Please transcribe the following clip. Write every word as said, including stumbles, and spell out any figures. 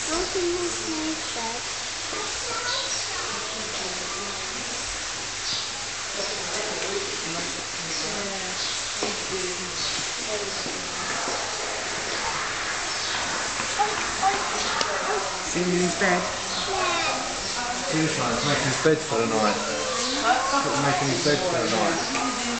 want to make my bed. Seen in his bed? Yeah. He's making his bed for the night. Making his bed for the night.